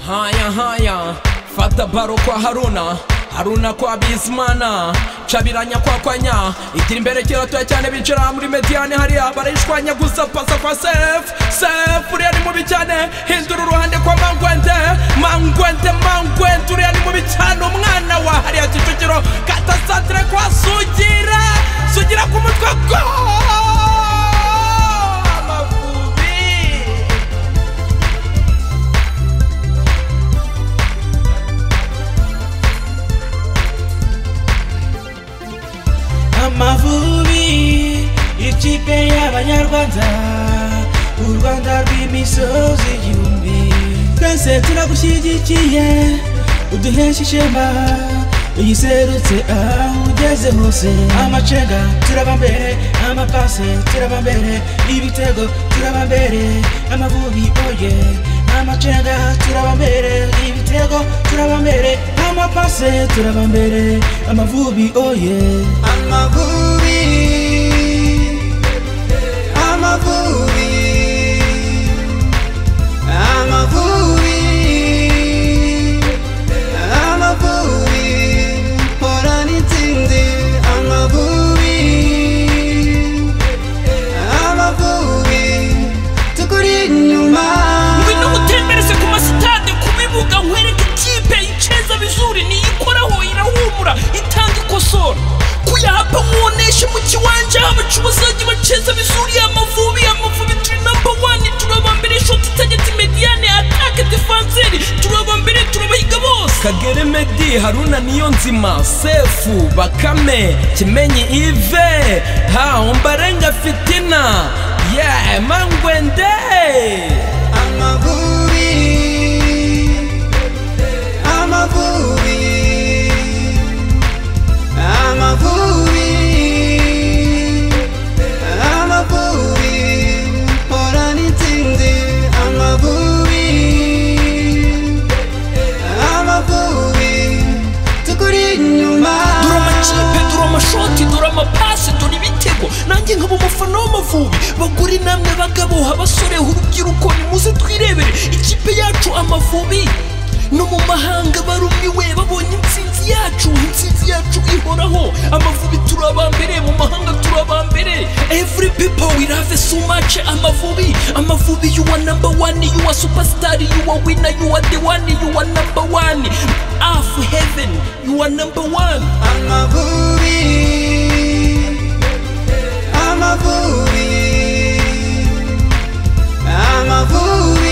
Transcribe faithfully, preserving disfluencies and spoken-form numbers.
haya haya fata baro kwa Haruna Haruna kwa Bizimana cabiranya kwa kwanya itira imbere kera toya cyane bicara muri mediane hariya barishwanya gusa pasa kwa Safe Safe uri ari mu bicane hindura uruhande kwa Mangwende Mangwende Mangwende uri ari mu bicane umwana wa hariya Kicukiro kata centre kwa Sugira Sugira ku mutwe go Amavubi ikipe y'abanyarwanda u Rwanda rw'imisozi igihumbi twese turagushyigikiye uduhesha ishema uyiserutse aho ugeze hose amacenga turaba mbere amapase turaba mbere ibitego turaba mbere Amavubi oye amacenga turaba mbere ibitego turaba mbere amapase turaba mbere Amavubi oye Amavubi Amavubi Amavubi Amavubi horana intsinzi Amavubi Amavubi tukuri inyuma ngwino gutembereze ku masitade ku bibuga nkwereke ikipe iceza bizuri niyikoraho irahumura itanga ikosora kuyahapa muoneshe mu kiwanja abacuruzaji baceza bizuri Amavubi Amavubi turi number one turaba mbere shot target mediane attack defenseur turaba mbere turabahiga bose Kagere Medi Haruna Niyonzima Sefu Bakame Kimenyi Ive ha umbarenga fitina yeah Mangwende Amavubi Amavubi Amavubi Amavubi horana intsinzi Amavubi Amavubi tukuri inyuma dura amakipe dura amashoti dura amapasi dura ibitego nanjye nkaba umufana w'Amavubi bagura inamwe bagabo abasore urubyiruko nimuze twirebere ikipe yacu Amavubi no mu mahanga barumiwe babonye intsinzi yacu intsinzi yacu ihoraho Amavubi turaba mbere mu mahanga turaba mbere every people we love so much Amavubi Amavubi you are number one you are superstar you are winner you are the one you are number one off heaven you are number one Amavubi Amavubi Amavubi